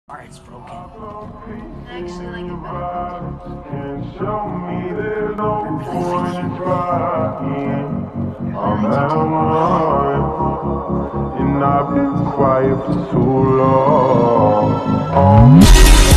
Or it's broken. I actually like it better. Can show me there's no point in trying. I'm I at like it too. one, and I've been quiet for too long.